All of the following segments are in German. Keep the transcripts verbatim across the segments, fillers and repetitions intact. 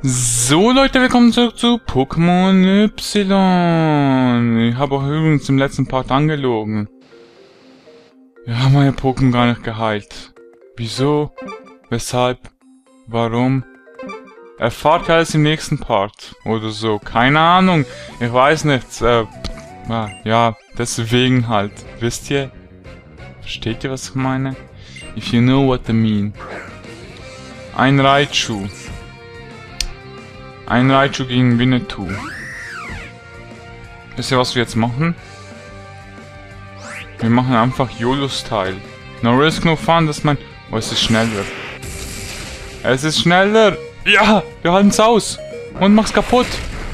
So Leute, willkommen zurück zu Pokémon Y. Ich habe auch übrigens im letzten Part angelogen. Wir haben meine Pokémon gar nicht geheilt. Wieso? Weshalb? Warum? Erfahrt ihr alles im nächsten Part. Oder so. Keine Ahnung. Ich weiß nicht. Äh, ja, deswegen halt. Wisst ihr? Versteht ihr, was ich meine? If you know what I mean. Ein Raichu. Ein Raichu gegen Winnetou. Wisst ihr, was wir jetzt machen? Wir machen einfach YOLO-Style. No risk, no fun, das ist mein... Oh, es ist schneller. Es ist schneller! Ja! Wir halten es aus! Und mach's kaputt!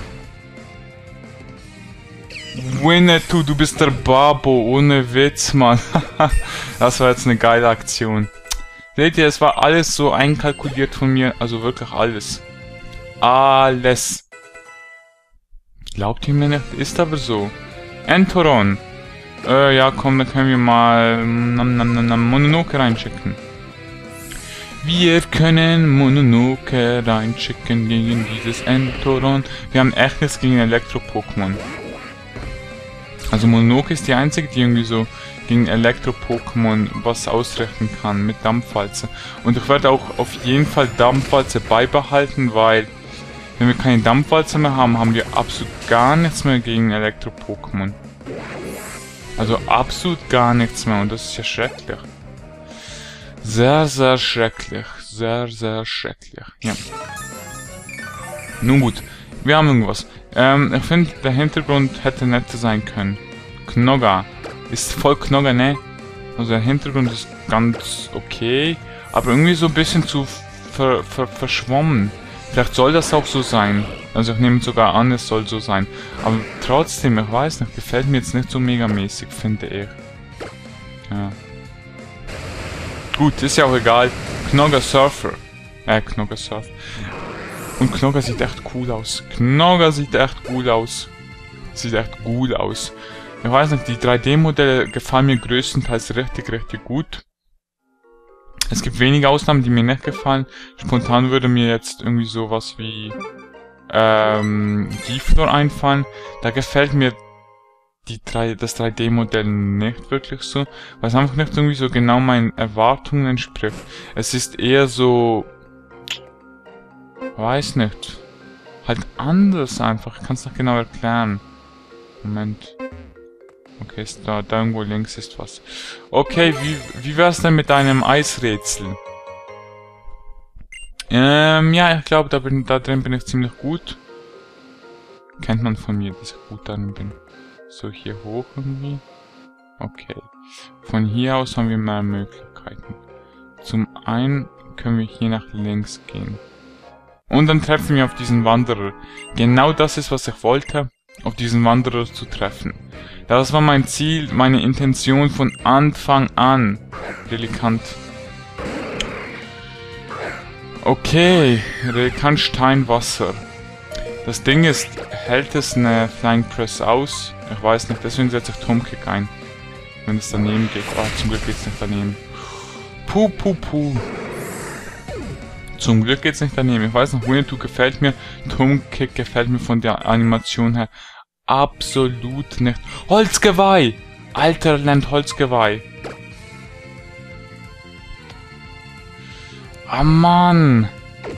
Winnetou, du bist der Babo, ohne Witz, Mann. Das war jetzt eine geile Aktion. Seht ihr, es war alles so einkalkuliert von mir, also wirklich alles. Alles. Glaubt ihr mir nicht? Ist aber so. Entoron. Äh, ja, komm, da können wir mal nam, nam, nam, nam, Mononoke reinschicken. Wir können Mononoke reinschicken gegen dieses Entoron. Wir haben echtes gegen Elektro-Pokémon. Also Mononoke ist die einzige, die irgendwie so gegen Elektro-Pokémon was ausrichten kann mit Dampfwalze. Und ich werde auch auf jeden Fall Dampfwalze beibehalten, weil wenn wir keine Dampfwalze mehr haben, haben wir absolut gar nichts mehr gegen Elektro-Pokémon. Also absolut gar nichts mehr und das ist ja schrecklich. Sehr, sehr schrecklich. Sehr, sehr schrecklich. Ja. Nun gut, wir haben irgendwas. Ähm, ich finde, der Hintergrund hätte netter sein können. Knogga. Ist voll Knogga, ne? Also der Hintergrund ist ganz okay, aber irgendwie so ein bisschen zu ver ver verschwommen. Vielleicht soll das auch so sein. Also ich nehme sogar an, es soll so sein. Aber trotzdem, ich weiß nicht, gefällt mir jetzt nicht so megamäßig, finde ich. Ja. Gut, ist ja auch egal. Knogga Surfer. Äh, Knogga Surfer. Und Knogga sieht echt cool aus. Knogga sieht echt cool aus. Sieht echt cool aus. Ich weiß nicht, die drei D Modelle gefallen mir größtenteils richtig, richtig gut. Es gibt wenige Ausnahmen, die mir nicht gefallen. Spontan würde mir jetzt irgendwie sowas wie ähm, Giflor einfallen. Da gefällt mir die drei, das drei D Modell nicht wirklich so, weil es einfach nicht irgendwie so genau meinen Erwartungen entspricht. Es ist eher so, weiß nicht, halt anders einfach. Ich kann es noch genau erklären. Moment. Okay, ist da, da irgendwo links ist was. Okay, wie, wie wär's denn mit einem Eisrätsel? Ähm, ja, ich glaube, da, bin, da drin bin ich ziemlich gut. Kennt man von mir, dass ich gut darin bin. So, hier hoch irgendwie. Okay. Von hier aus haben wir mehr Möglichkeiten. Zum einen können wir hier nach links gehen. Und dann treffen wir auf diesen Wanderer. Genau das ist, was ich wollte. Auf diesen Wanderer zu treffen. Das war mein Ziel, meine Intention von Anfang an. Relikant. Okay, Relikant Steinwasser. Das Ding ist, hält es eine Flying Press aus? Ich weiß nicht, deswegen setze ich Turmkick ein. Wenn es daneben geht. Ah, zum Glück geht es nicht daneben. Puh, puh, puh. Zum Glück geht's nicht daneben. Ich weiß noch, Winnetou gefällt mir. Turmkick gefällt mir von der Animation her absolut nicht. Holzgeweih! Alter Land Holzgeweih. Ah, Mann!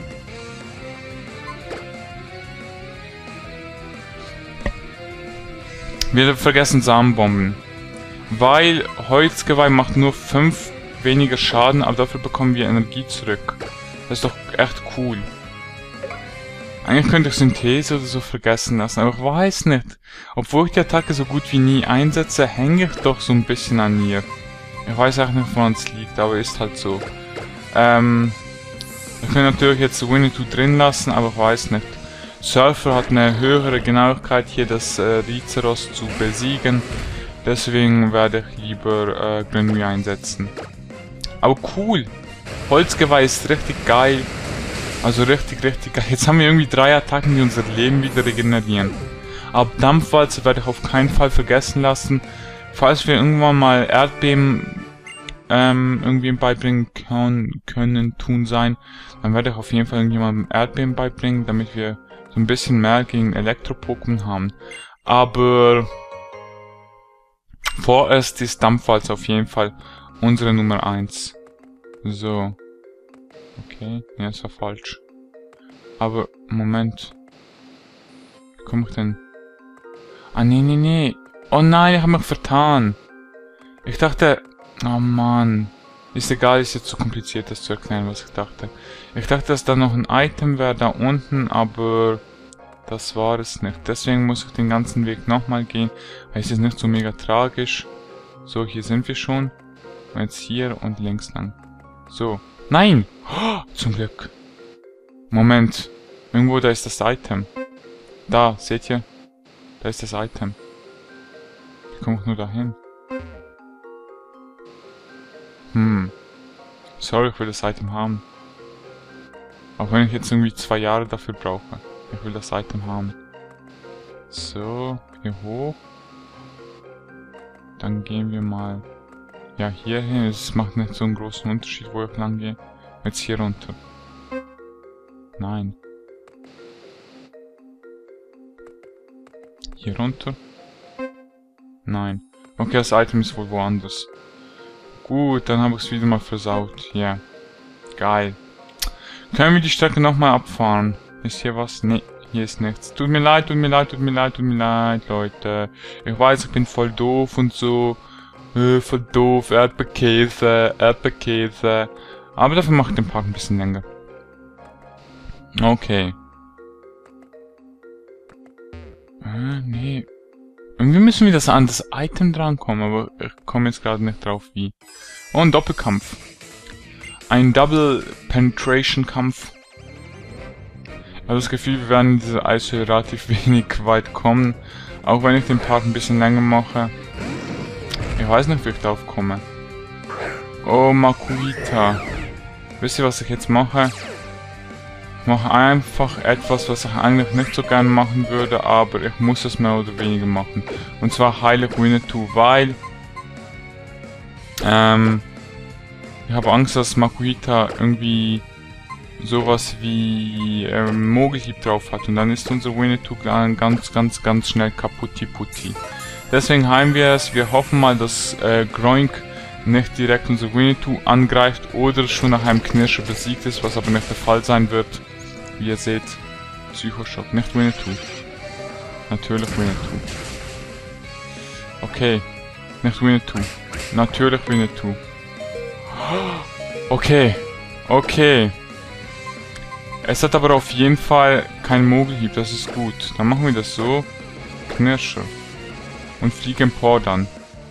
Wir vergessen Samenbomben. Weil Holzgeweih macht nur fünf weniger Schaden, aber dafür bekommen wir Energie zurück. Das ist doch echt cool. Eigentlich könnte ich Synthese oder so vergessen lassen, aber ich weiß nicht. Obwohl ich die Attacke so gut wie nie einsetze, hänge ich doch so ein bisschen an ihr. Ich weiß auch nicht, woran es liegt, aber ist halt so. Ähm, ich kann natürlich jetzt Winnetou drin lassen, aber ich weiß nicht. Surfer hat eine höhere Genauigkeit, hier das äh, Rizeros zu besiegen. Deswegen werde ich lieber äh, Grenouille einsetzen. Aber cool! Holzgeweih ist richtig geil. Also richtig, richtig geil. Jetzt haben wir irgendwie drei Attacken, die unser Leben wieder regenerieren. Aber Dampfwalze werde ich auf keinen Fall vergessen lassen. Falls wir irgendwann mal Erdbeben ähm, irgendwie beibringen können, können, tun sein, dann werde ich auf jeden Fall irgendjemandem Erdbeben beibringen, damit wir so ein bisschen mehr gegen Elektro-Pokémon haben. Aber vorerst ist Dampfwalze auf jeden Fall unsere Nummer eins. So. Okay, ja, das war falsch. Aber, Moment. Wie komme ich denn? Ah, nee, nee, nee. Oh nein, ich habe mich vertan. Ich dachte... Oh Mann. Ist egal, ist jetzt zu kompliziert, das zu erklären, was ich dachte. Ich dachte, dass da noch ein Item wäre da unten, aber... Das war es nicht. Deswegen muss ich den ganzen Weg nochmal gehen. Es ist nicht so mega tragisch. So, hier sind wir schon. Und jetzt hier und links lang. So. Nein! Oh, zum Glück. Moment. Irgendwo, da ist das Item. Da, seht ihr? Da ist das Item. Wie komme ich nur dahin? Hm. Sorry, ich will das Item haben. Auch wenn ich jetzt irgendwie zwei Jahre dafür brauche. Ich will das Item haben. So, hier hoch. Dann gehen wir mal... Ja, hier hin. Es macht nicht so einen großen Unterschied, wo ich lang gehe. Jetzt hier runter. Nein. Hier runter? Nein. Okay, das Item ist wohl woanders. Gut, dann habe ich es wieder mal versaut. Ja. Yeah. Geil. Können wir die Strecke nochmal abfahren? Ist hier was? Nee, hier ist nichts. Tut mir leid, tut mir leid, tut mir leid, tut mir leid, Leute. Ich weiß, ich bin voll doof und so. Äh, voll doof. Erdbeerkäse, Erdbeerkäse. Aber dafür mache ich den Park ein bisschen länger. Okay. Äh, nee. Irgendwie müssen wir das an das Item drankommen, aber ich komme jetzt gerade nicht drauf wie. Oh, ein Doppelkampf. Ein Double Penetration Kampf. Ich habe das Gefühl, wir werden in dieser Eishöhle relativ wenig weit kommen. Auch wenn ich den Part ein bisschen länger mache. Ich weiß nicht, wie ich darauf komme. Oh, Makuhita. Wisst ihr, was ich jetzt mache? Ich mache einfach etwas, was ich eigentlich nicht so gerne machen würde, aber ich muss es mehr oder weniger machen. Und zwar heile ich Winnetou, weil... Ähm... Ich habe Angst, dass Makuhita irgendwie sowas wie ähm, Mogelhieb drauf hat. Und dann ist unser Winnetou ganz, ganz, ganz schnell kaputti-putti. Deswegen heilen wir es. Wir hoffen mal, dass äh, Groink nicht direkt unser Winnetou angreift oder schon nach einem Knirscher besiegt ist, was aber nicht der Fall sein wird. Wie ihr seht, Psychoschock, nicht Winnetou. Natürlich Winnetou. Okay, nicht Winnetou. Natürlich Winnetou. Okay, okay. Es hat aber auf jeden Fall keinen Mogelhieb, das ist gut. Dann machen wir das so. Knirscher. Und Flieg empor dann.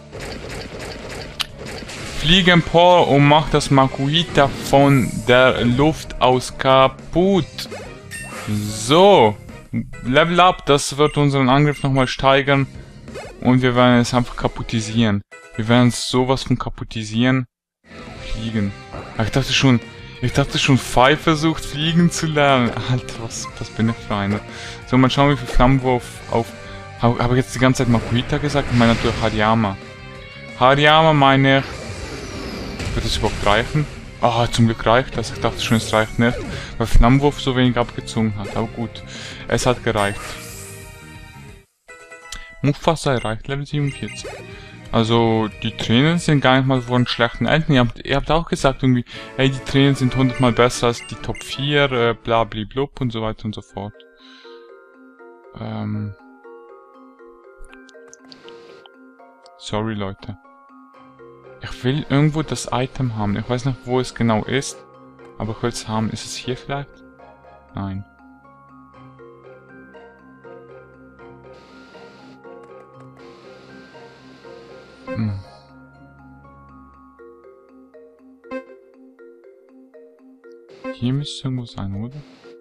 Flieg empor und mach das Makuhita von der Luft aus kaputt. So. Level up, das wird unseren Angriff nochmal steigern. Und wir werden es einfach kaputtisieren. Wir werden es sowas von kaputtisieren. Fliegen. Ich dachte schon, ich dachte schon, Fei versucht fliegen zu lernen. Alter, was, was bin ich für einer? So, mal schauen, wie viel Flammenwurf auf... Habe hab ich jetzt die ganze Zeit Makuhita gesagt? Ich meine natürlich Hariyama. Hariyama meine ich... Wird das überhaupt reichen? Ah, oh, zum Glück reicht das. Ich dachte schon, es reicht nicht. Weil Flammenwurf so wenig abgezogen hat. Aber gut, es hat gereicht. Mufasa erreicht Level siebenundvierzig. Also, die Tränen sind gar nicht mal von schlechten Enden. Ihr habt, ihr habt auch gesagt irgendwie, hey, die Tränen sind hundertmal besser als die Top vier, äh, bla bla blub und so weiter und so fort. Ähm. Sorry, Leute. Ich will irgendwo das Item haben. Ich weiß nicht, wo es genau ist. Aber ich will es haben. Ist es hier vielleicht? Nein. Hm. Hier müsste es irgendwo sein, oder?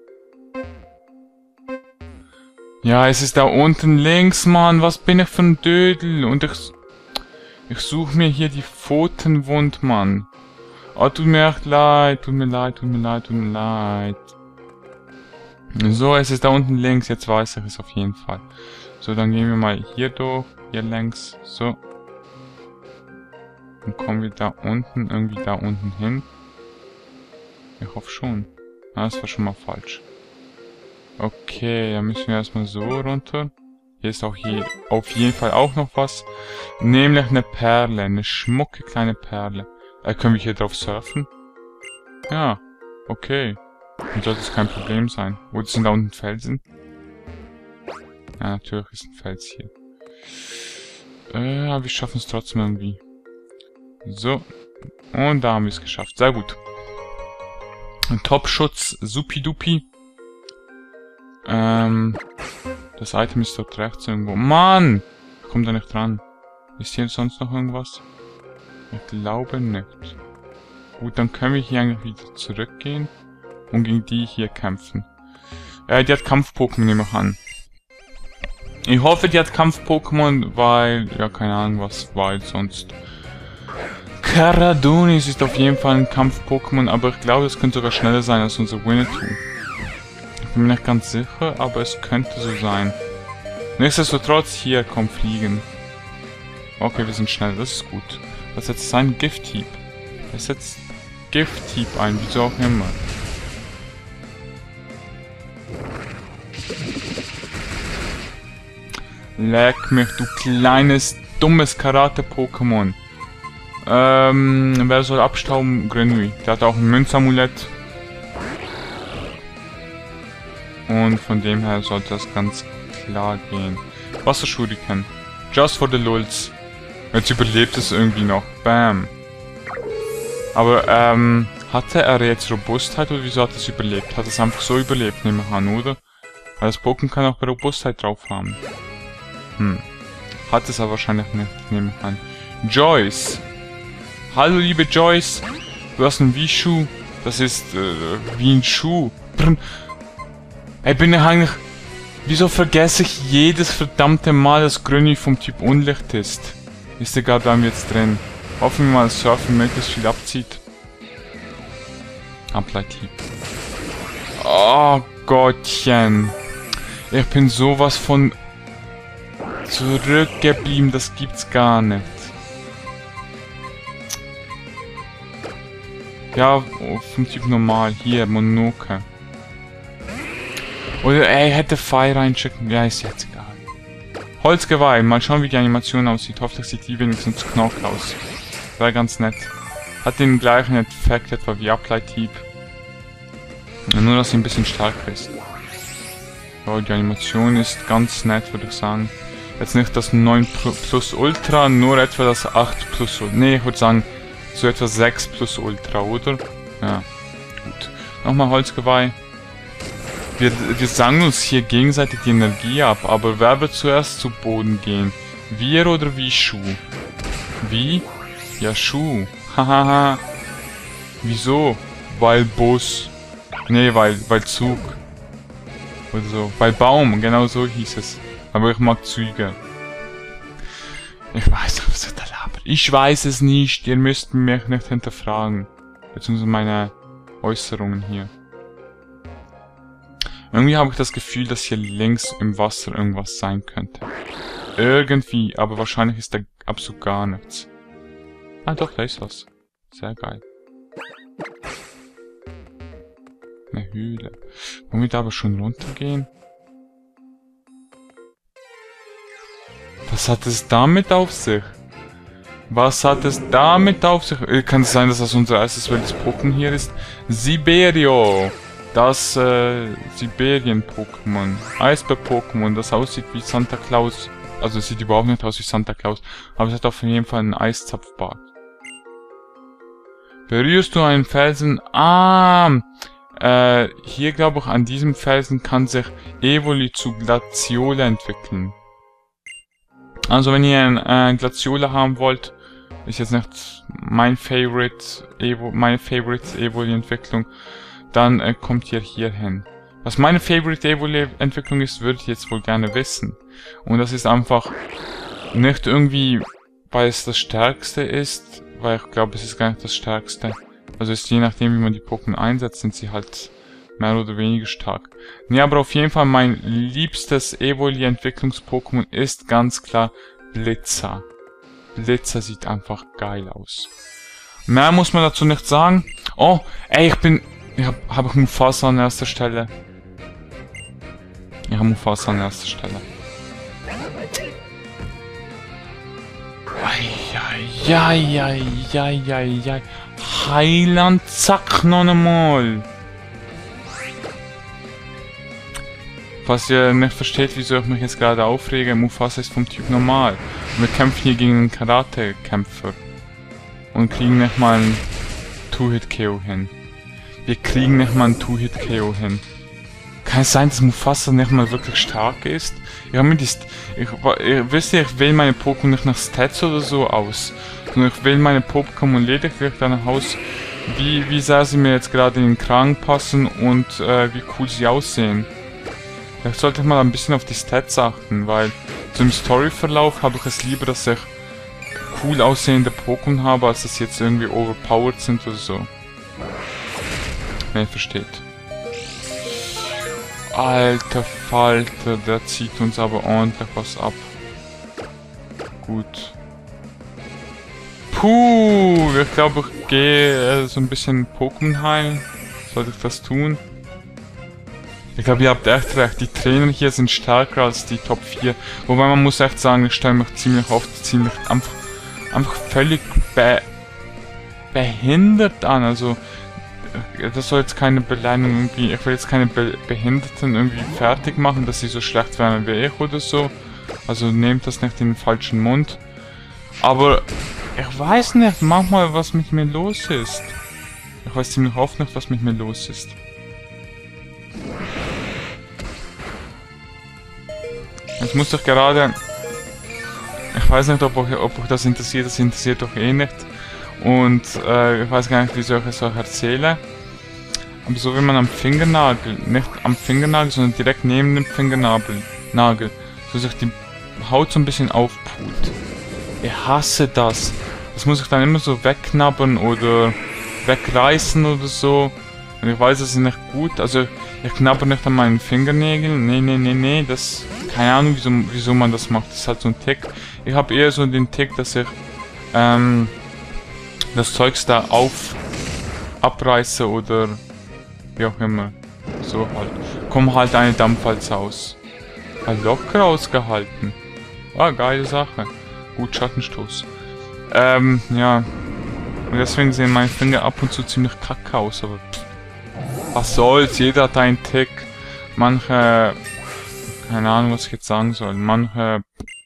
Ja, es ist da unten links, Mann. Was bin ich für ein Dödel? Und ich... Ich suche mir hier die Pfotenwund, Mann. Oh, tut mir echt leid. Tut mir leid, tut mir leid, tut mir leid. So, es ist da unten links. Jetzt weiß ich es auf jeden Fall. So, dann gehen wir mal hier durch. Hier längs. So. Dann kommen wir da unten, irgendwie da unten hin. Ich hoffe schon. Ah, das war schon mal falsch. Okay, dann müssen wir erstmal so runter. Hier ist auch hier auf jeden Fall auch noch was. Nämlich eine Perle, eine schmucke kleine Perle. Äh, können wir hier drauf surfen? Ja, okay. Dann sollte es kein Problem sein. Wo sind da unten Felsen? Ja, natürlich ist ein Fels hier. Äh, aber wir schaffen es trotzdem irgendwie. So. Und da haben wir es geschafft. Sehr gut. Top-Schutz, supi-dupi. Ähm, das Item ist dort rechts irgendwo. Mann! Ich komme da nicht dran. Ist hier sonst noch irgendwas? Ich glaube nicht. Gut, dann können wir hier eigentlich wieder zurückgehen und gegen die hier kämpfen. Äh, die hat Kampf-Pokémon, nehme ich an. Ich hoffe, die hat Kampf-Pokémon, weil, ja, keine Ahnung was, weil sonst... Karadonis ist auf jeden Fall ein Kampf-Pokémon, aber ich glaube, es könnte sogar schneller sein als unser Winnetou. Ich bin mir nicht ganz sicher, aber es könnte so sein. Nichtsdestotrotz, hier, komm, fliegen. Okay, wir sind schnell, das ist gut. Was setzt sein? Gift-Hieb. Er setzt Gift-Hieb ein, wieso auch immer. Leck mich, du kleines, dummes Karate-Pokémon. Ähm, wer soll abstauben? Grenouille. Der hat auch ein Münzamulett. Und von dem her sollte das ganz klar gehen. Wasserschuriken. Just for the lulz. Jetzt überlebt es irgendwie noch. Bam. Aber, ähm, hatte er jetzt Robustheit oder wieso hat es überlebt? Hat es einfach so überlebt, nehme ich an, oder? Weil das Pokémon kann auch Robustheit drauf haben. Hm. Hat es aber wahrscheinlich nicht, nehme ich an. Joyce. Hallo, liebe Joyce. Du hast einen Wischu. Das ist, äh, wie ein Schuh. Brr. Ey, bin ich eigentlich... Wieso vergesse ich jedes verdammte Mal, dass Grenouille vom Typ Unlicht ist? Ist egal, bleiben wir jetzt drin. Hoffen wir mal, dass Surfen möglichst viel abzieht. Ableithieb. Oh Gottchen. Ich bin sowas von... zurückgeblieben, das gibt's gar nicht. Ja, vom Typ normal. Hier, Monoke. Oder ey, hätte Fire reinschicken. Ja, ist jetzt egal. Holzgeweih. Mal schauen, wie die Animation aussieht. Hoffentlich sieht die wenigstens knock aus. Wäre ganz nett. Hat den gleichen Effekt etwa wie Ableithieb. Nur, dass sie ein bisschen stärker ist. So, die Animation ist ganz nett, würde ich sagen. Jetzt nicht das neun plus Ultra, nur etwa das acht plus Ultra. Nee, ich würde sagen, so etwa sechs plus Ultra, oder? Ja, gut. Nochmal Holzgeweih. Wir, wir sagen uns hier gegenseitig die Energie ab, aber wer wird zuerst zu Boden gehen? Wir oder wie Schuh? Wie? Ja, Schuh. Hahaha. Wieso? Weil Bus. Nee, weil, weil Zug. Oder so. Weil Baum, genau so hieß es. Aber ich mag Züge. Ich weiß nicht, was ich da laber. Ich weiß es nicht. Ihr müsst mich nicht hinterfragen. Beziehungsweise meine Äußerungen hier. Irgendwie habe ich das Gefühl, dass hier links im Wasser irgendwas sein könnte. Irgendwie, aber wahrscheinlich ist da absolut gar nichts. Ah doch, da ist was. Sehr geil. Eine Höhle. Wollen wir da aber schon runtergehen? Was hat es damit auf sich? Was hat es damit auf sich? Kann es sein, dass das unser erstes wildes Pokémon hier ist? Siberio! Das, äh, Sibirien-Pokémon. Eisbär-Pokémon, das aussieht wie Santa Claus. Also es sieht überhaupt nicht aus wie Santa Claus. Aber es hat auf jeden Fall einen Eiszapfbart. Berührst du einen Felsen? Ah! Äh, hier glaube ich, an diesem Felsen kann sich Evoli zu Glaziole entwickeln. Also wenn ihr ein äh, Glaziole haben wollt, ist jetzt nicht mein Favorite Evo, meine Favorite Evoli-Entwicklung, dann äh, kommt ihr hier hin. Was meine Favorite Evoli-Entwicklung ist, würdet ihr jetzt wohl gerne wissen. Und das ist einfach nicht irgendwie, weil es das Stärkste ist, weil ich glaube, es ist gar nicht das Stärkste. Also ist je nachdem, wie man die Pokémon einsetzt, sind sie halt mehr oder weniger stark. Nee, aber auf jeden Fall mein liebstes Evoli-Entwicklungs-Pokémon ist ganz klar Blitzer. Blitzer sieht einfach geil aus. Mehr muss man dazu nicht sagen. Oh, ey, ich bin... Ich hab, hab ich Mufasa an erster Stelle. Ich hab Mufasa an erster Stelle. Eieieiei. Heiland, zack, noch einmal. Was ihr nicht versteht, wieso ich mich jetzt gerade aufrege, Mufasa ist vom Typ normal. Wir kämpfen hier gegen einen Karate-Kämpfer. Und kriegen nicht mal einen Two-Hit-K O hin. Wir kriegen nicht mal einen Two-Hit-K O hin. Kann es sein, dass Mufasa nicht mal wirklich stark ist? Ich habe mir die... St ich, ich, wisst ihr, ich wähle meine Pokémon nicht nach Stats oder so aus. Sondern ich wähle meine Pokémon lediglich danach aus, wie, wie sehr sie mir jetzt gerade in den Kragen passen und äh, wie cool sie aussehen. Vielleicht sollte ich mal ein bisschen auf die Stats achten, weil zum Storyverlauf habe ich es lieber, dass ich cool aussehende Pokémon habe, als dass sie jetzt irgendwie overpowered sind oder so. Wenn ihr versteht. Alter Falter, der zieht uns aber ordentlich was ab. Gut. Puh, ich glaube, ich gehe äh, so ein bisschen Pokémon heilen. Sollte ich das tun? Ich glaube, ihr habt echt recht. Die Trainer hier sind stärker als die Top vier. Wobei man muss echt sagen, ich stelle mich ziemlich oft ziemlich einfach, einfach völlig be behindert an. Also, das soll jetzt keine Beleidigung irgendwie, ich will jetzt keine Be Behinderten irgendwie fertig machen, dass sie so schlecht werden wie ich oder so. Also nehmt das nicht in den falschen Mund. Aber ich weiß nicht manchmal, was mit mir los ist. Ich weiß ziemlich oft nicht, was mit mir los ist. Jetzt muss ich gerade... Ich weiß nicht, ob euch, ob euch das interessiert, das interessiert euch eh nicht. Und äh, ich weiß gar nicht, wieso ich es euch erzähle. Aber so wie man am Fingernagel, nicht am Fingernagel, sondern direkt neben dem Fingernagel, Nagel, so sich die Haut so ein bisschen aufpult. Ich hasse das. Das muss ich dann immer so wegknabbern oder wegreißen oder so. Und ich weiß, das ist nicht gut. Also ich knabber nicht an meinen Fingernägeln. Nee, nee, nee, nee. Das... Keine Ahnung, wieso, wieso man das macht. Das ist halt so ein Tick. Ich habe eher so den Tick, dass ich ähm, das Zeugs da auf abreiße oder wie auch immer. So halt. Komm halt eine Dampfwalze aus. Ja, locker ausgehalten. Ah, geile Sache. Gut, Schattenstoß. Ähm, ja. Und deswegen sehen meine Finger ab und zu ziemlich kacke aus, aber pff, was soll's, jeder hat einen Tick. Manche, keine Ahnung, was ich jetzt sagen soll, manche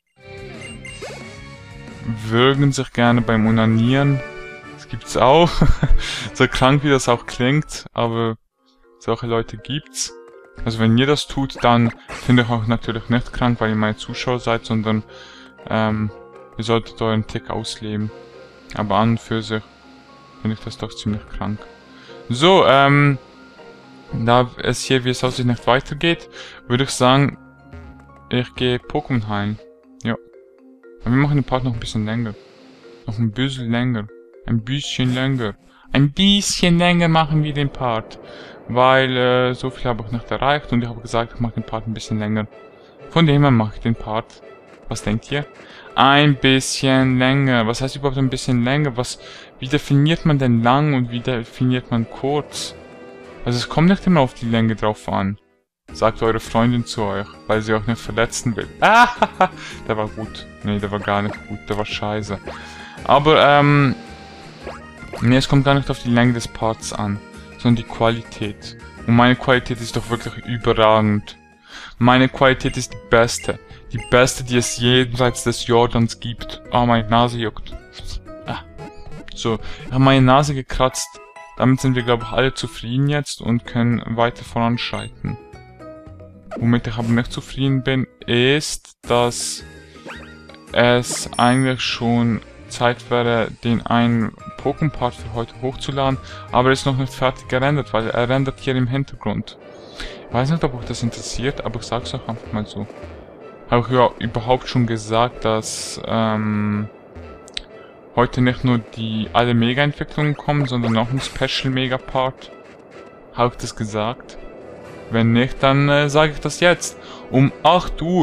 würgen sich gerne beim Onanieren. Das gibt's auch. So krank wie das auch klingt, aber solche Leute gibt's. Also wenn ihr das tut, dann finde ich auch natürlich nicht krank, weil ihr meine Zuschauer seid, sondern ähm, ihr solltet euren Tick ausleben. Aber an und für sich finde ich das doch ziemlich krank. So, ähm, da es hier, wie es aussieht, nicht weitergeht, würde ich sagen, ich gehe Pokémon heilen. Ja. Aber wir machen den Part noch ein bisschen länger. Noch ein bisschen länger. Ein bisschen länger. Ein bisschen länger machen wir den Part. Weil, äh, so viel habe ich nicht erreicht und ich habe gesagt, ich mache den Part ein bisschen länger. Von dem her mache ich den Part. Was denkt ihr? Ein bisschen länger. Was heißt überhaupt ein bisschen länger? Was, wie definiert man denn lang und wie definiert man kurz? Also es kommt nicht immer auf die Länge drauf an. Sagt eure Freundin zu euch, weil sie euch nicht verletzen will. Ah, der war gut. Nee, der war gar nicht gut. Der war scheiße. Aber, ähm... nee, es kommt gar nicht auf die Länge des Parts an, sondern die Qualität. Und meine Qualität ist doch wirklich überragend. Meine Qualität ist die beste. Die beste, die es jenseits des Jordans gibt. Ah, meine Nase juckt. Ah. So, ich habe meine Nase gekratzt. Damit sind wir, glaube ich, alle zufrieden jetzt und können weiter voranschreiten. Womit ich aber nicht zufrieden bin, ist, dass es eigentlich schon Zeit wäre, den einen Pokémon-Part für heute hochzuladen, aber er ist noch nicht fertig gerendert, weil er rendert hier im Hintergrund. Ich weiß nicht, ob euch das interessiert, aber ich sag's euch einfach mal so. Habe ich ja überhaupt schon gesagt, dass ähm, heute nicht nur die alle Mega-Entwicklungen kommen, sondern noch ein Special-Mega-Part? Habe ich das gesagt? Wenn nicht, dann äh, sage ich das jetzt. Um acht Uhr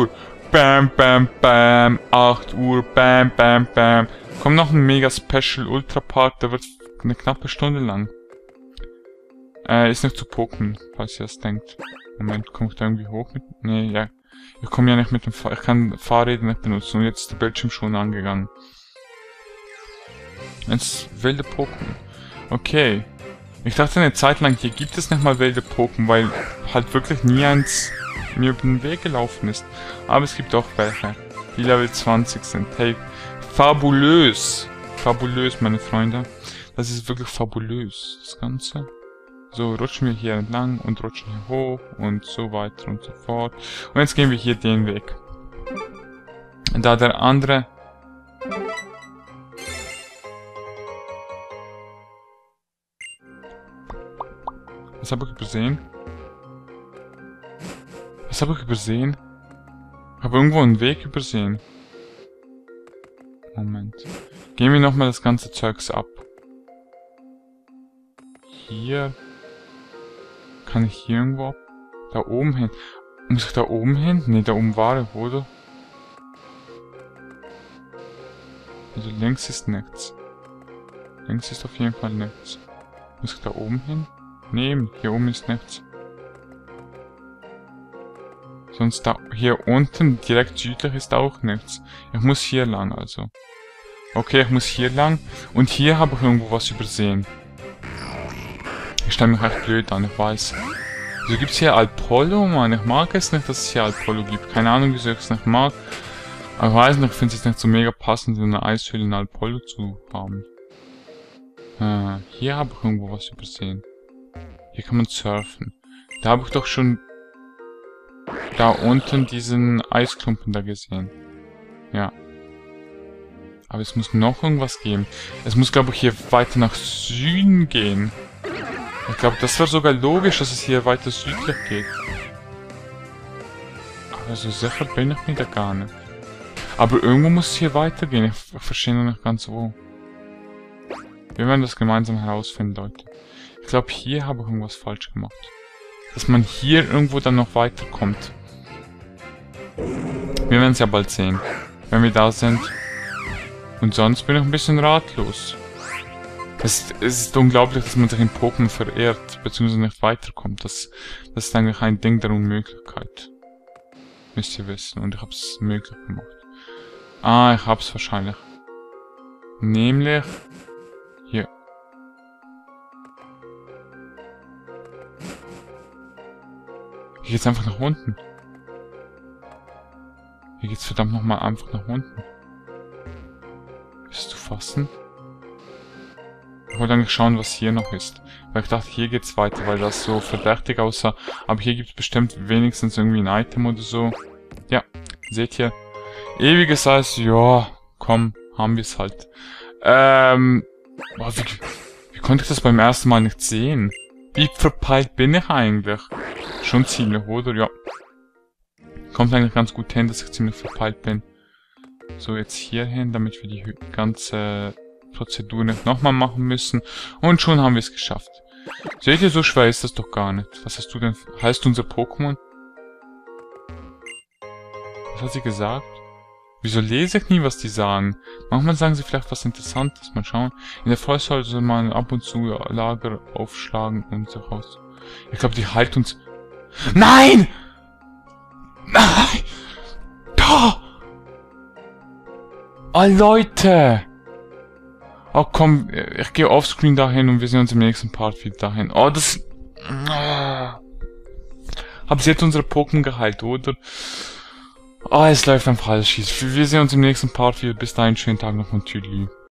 Bam, bam, bam. acht Uhr. Bam, bam, bam. Kommt noch ein mega Special Ultra Part, der wird eine knappe Stunde lang. Äh, ist nicht zu Pokémon, falls ihr das denkt. Moment, komme ich da irgendwie hoch mit? Nee, ja. Ich komme ja nicht mit dem Fahr... Ich kann Fahrräder nicht benutzen und jetzt ist der Bildschirm schon angegangen. Jetzt wilde Pokémon. Okay. Ich dachte eine Zeit lang, hier gibt es nicht mal wilde Pokémon, weil halt wirklich nie eins mir über den Weg gelaufen ist. Aber es gibt auch welche, die Level zwanzig sind. Hey, fabulös. Fabulös, meine Freunde. Das ist wirklich fabulös, das Ganze. So, rutschen wir hier entlang und rutschen hier hoch und so weiter und so fort. Und jetzt gehen wir hier den Weg. Da der andere... Was habe ich übersehen? Was habe ich übersehen? Ich habe irgendwo einen Weg übersehen. Moment. Gehen wir nochmal das ganze Zeugs ab. Hier... Kann ich hier irgendwo ab? Da oben hin. Muss ich da oben hin? Ne, da oben war ich, oder? Also links ist nichts. Links ist auf jeden Fall nichts. Muss ich da oben hin? Ne, hier oben ist nichts. Sonst da, hier unten, direkt südlich ist auch nichts. Ich muss hier lang, also. Okay, ich muss hier lang. Und hier habe ich irgendwo was übersehen. Ich stelle mich echt blöd an, ich weiß. Wieso gibt es hier Alpollo, Mann? Ich mag es nicht, dass es hier Alpollo gibt. Keine Ahnung, wieso ich es nicht mag. Aber ich weiß nicht, ich finde es nicht so mega passend, in einer Eishöhle ein Alpollo zu haben. Ah, hier habe ich irgendwo was übersehen. Hier kann man surfen. Da habe ich doch schon da unten diesen Eisklumpen da gesehen. Ja. Aber es muss noch irgendwas geben. Es muss, glaube ich, hier weiter nach Süden gehen. Ich glaube, das wäre sogar logisch, dass es hier weiter südlich geht. Aber so sicher bin ich mir da gar nicht. Aber irgendwo muss es hier weitergehen. Ich, ich verstehe noch nicht ganz wo. Wir werden das gemeinsam herausfinden, Leute. Ich glaube, hier habe ich irgendwas falsch gemacht. Dass man hier irgendwo dann noch weiterkommt. Wir werden es ja bald sehen. Wenn wir da sind. Und sonst bin ich ein bisschen ratlos. Es, es ist unglaublich, dass man sich in Pokémon verirrt, beziehungsweise nicht weiterkommt. Das, das ist eigentlich ein Ding der Unmöglichkeit. Müsst ihr wissen. Und ich habe es möglich gemacht. Ah, ich hab's wahrscheinlich. Nämlich... Hier. Hier geht's einfach nach unten. Hier geht's verdammt nochmal einfach nach unten. Ist es zu fassen? Ich wollte eigentlich schauen, was hier noch ist. Weil ich dachte, hier geht's weiter, weil das so verdächtig aussah. Aber hier gibt's bestimmt wenigstens irgendwie ein Item oder so. Ja, seht ihr. Ewiges Eis, ja, komm, haben wir's halt. Ähm, boah, wie, wie konnte ich das beim ersten Mal nicht sehen? Wie verpeilt bin ich eigentlich? Schon ziemlich, oder? Ja. Kommt eigentlich ganz gut hin, dass ich ziemlich verpeilt bin. So, jetzt hier hin, damit wir die ganze Prozedur nicht nochmal machen müssen. Und schon haben wir es geschafft. Seht ihr, so schwer ist das doch gar nicht. Was hast du denn? Heißt unser Pokémon? Was hat sie gesagt? Wieso lese ich nie, was die sagen? Manchmal sagen sie vielleicht was Interessantes. Mal schauen. In der Vollzahl soll man ab und zu Lager aufschlagen und so raus. Ich glaube, die heilt uns... Nein! Nein! Da! Oh, Leute! Oh, komm, ich gehe offscreen dahin und wir sehen uns im nächsten Part wieder dahin. Oh, das... Oh. Habt ihr jetzt unsere Pokémon geheilt, oder? Oh, es läuft einfach alles schief. Wir sehen uns im nächsten Part wieder. Bis dahin, schönen Tag noch und tschüss.